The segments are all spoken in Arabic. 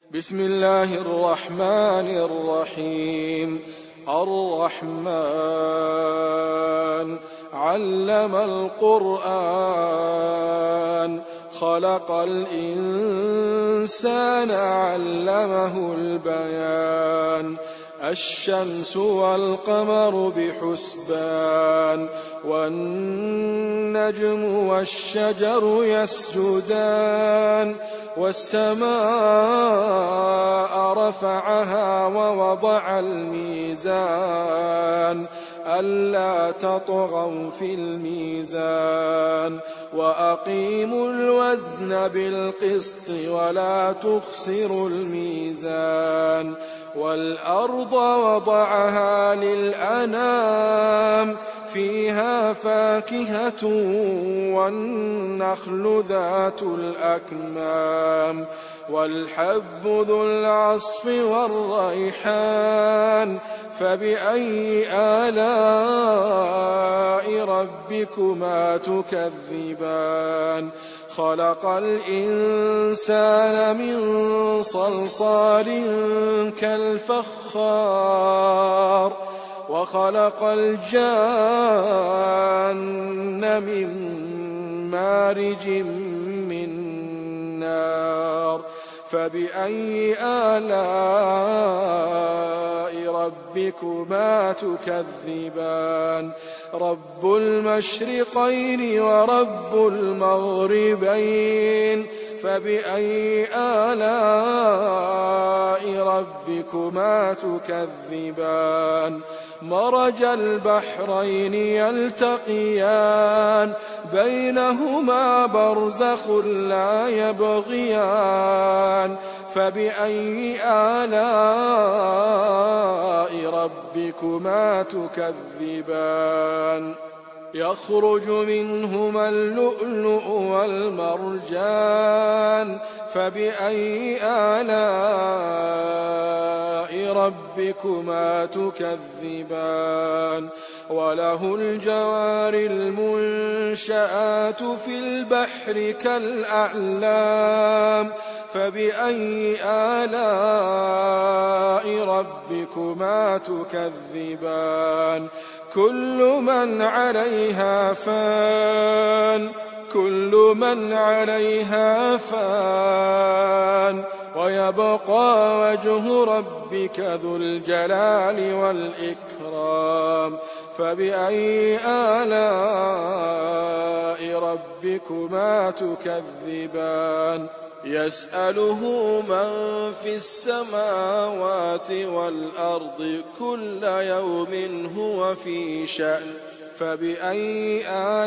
بسم الله الرحمن الرحيم. الرحمن علم القرآن خلق الإنسان علمه البيان. الشمس والقمر بحسبان والنجم والشجر يسجدان. والسماء رفعها ووضع الميزان ألا تطغوا في الميزان وأقيموا الوزن بالقسط ولا تخسروا الميزان. والأرض وضعها للأنام فيها فاكهة والنخل ذات الأكمام والحب ذو العصف والريحان. فبأي آلاء ربكما تكذبان؟ خلق الإنسان من صلصال كالفخار وخلق الجان من مارج من نار. فبأي آلاء ربكما تكذبان؟ رب المشرقين ورب المغربين. فبأي آلاء ربكما تكذبان؟ مرج البحرين يلتقيان بينهما برزخ لا يبغيان. فبأي آلاء ربكما تكذبان؟ يخرج منهما اللؤلؤ والمرجان. فبأي آلاء ربكما تكذبان؟ وله الجوار المنشآت في البحر كالأعلام. فبأي آلاء ربكما تكذبان؟ كل من عليها فان كل من عليها فان ويبقى وجه ربك ذو الجلال والإكرام. فبأي آلاء ربكما تكذبان؟ يسأله من في السماوات والأرض كل يوم هو في شأن. فبأي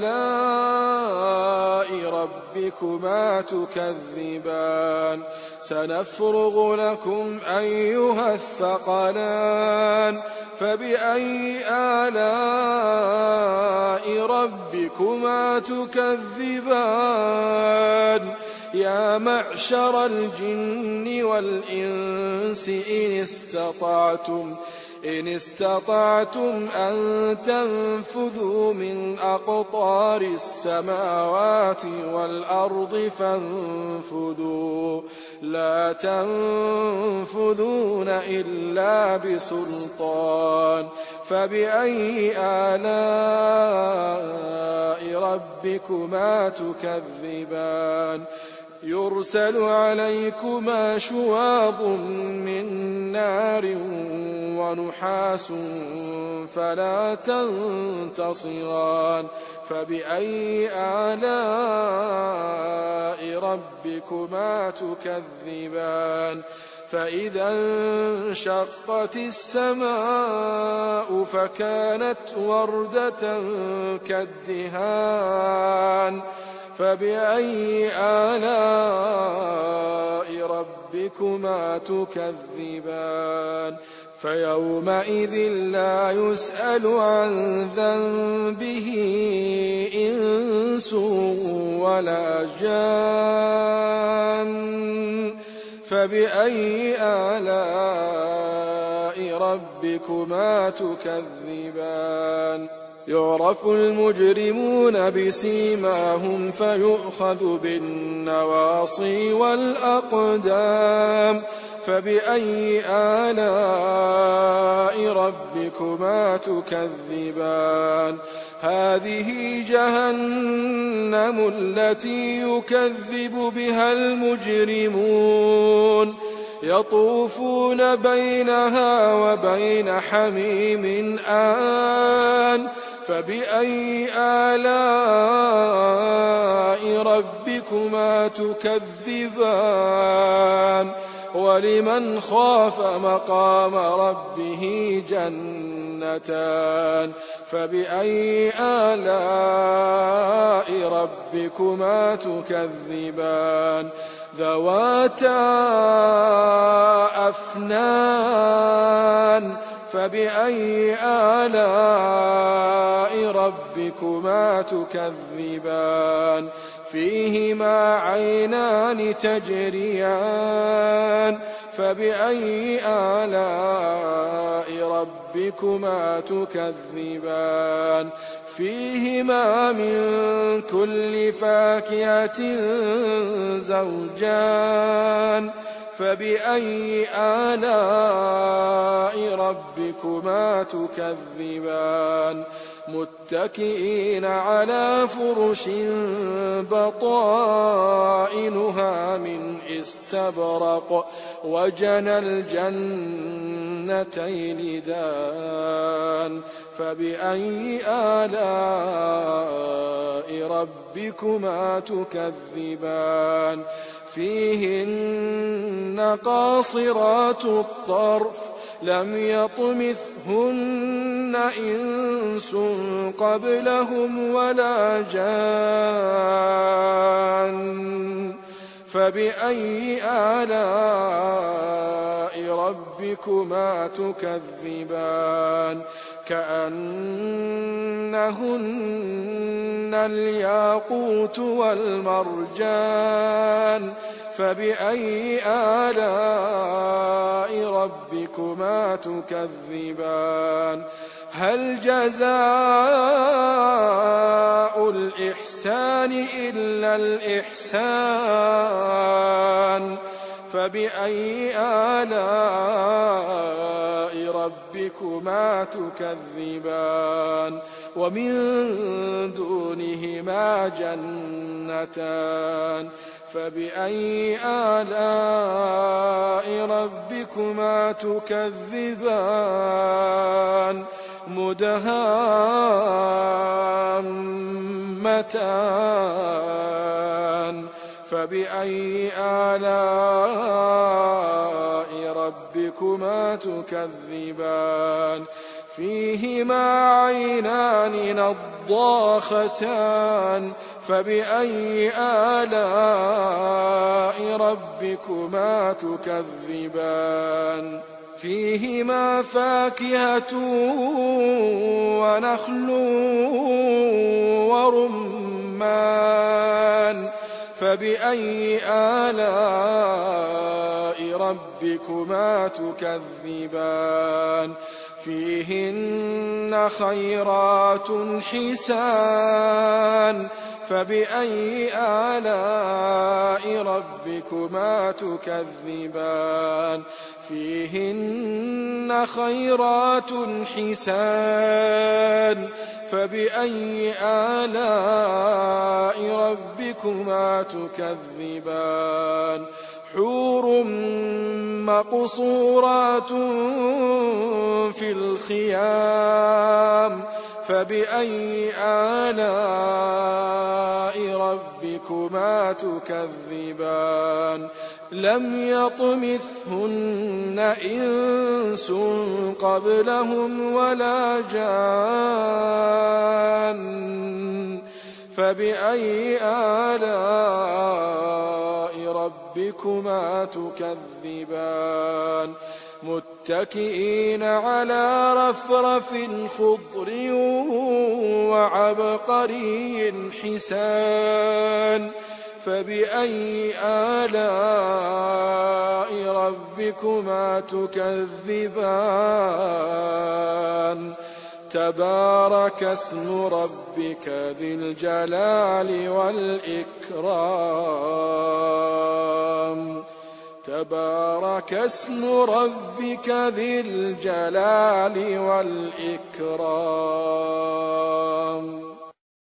آلاء ربكما تكذبان؟ سنفرغ لكم أيها الثقلان. فبأي آلاء ربكما تكذبان؟ يا معشر الجن والإنس إن استطعتم أن تنفذوا من أقطار السماوات والأرض فانفذوا لا تنفذون إلا بسلطان. فبأي آلاء ربكما تكذبان؟ يرسل عليكما شواظ من نار ونحاس فلا تنتصران. فبأي آلاء ربكما تكذبان؟ فإذا انشقت السماء فكانت وردة كالدهان. فبأي آلاء ربكما تكذبان؟ فيومئذ لا يسأل عن ذنبه إنس ولا جان. فبأي آلاء ربكما تكذبان؟ يعرف المجرمون بسيماهم فيؤخذ بالنواصي والأقدام فبأي آلاء ربكما تكذبان هذه جهنم التي يكذب بها المجرمون يطوفون بينها وبين حميم آن فبأي آلاء ربكما تكذبان ولمن خاف مقام ربه جنتان فبأي آلاء ربكما تكذبان ذواتا أفنان فبأي آلاء ربكما تكذبان فيهما عينان تجريان فبأي آلاء ربكما تكذبان فيهما من كل فاكهة زوجان فبأي آلاء ربكما تكذبان متكئين على فرش بطائنها من استبرق وجنى الجنتين دان فبأي آلاء ربكما تكذبان فيهن قاصرات الطرف لم يطمثهن إنس قبلهم ولا جان فبأي آلاء ربكما تكذبان كأنهن الياقوت والمرجان فبأي آلاء ربكما تكذبان هل جزاء الإحسان إلا الإحسان فبأي آلاء ربكما تكذبان ومن دونهما جنتان فبأي آلاء ربكما تكذبان مدهامتان فبأي آلاء ربكما تكذبان فيهما عينان نضاختان فبأي آلاء ربكما تكذبان فيهما فاكهة ونخل ورمان فبأي آلاء ربكما تكذبان فيهن خيرات حسان فبأي آلاء ربكما تكذبان فيهن خيرات حسان فبأي آلاء ربكما تكذبان حور مقصورات في الخيام فبأي آلاء ربكما تكذبان لم يطمثهن إنس قبلهم ولا جان فبأي آلاء ربكما تكذبان متكئين على رفرف خضر وعبقري حسان فبأي آلاء ربكما تكذبان تبارك اسم ربك ذي الجلال والإكرام تبارك اسم ربك ذي الجلال والإكرام.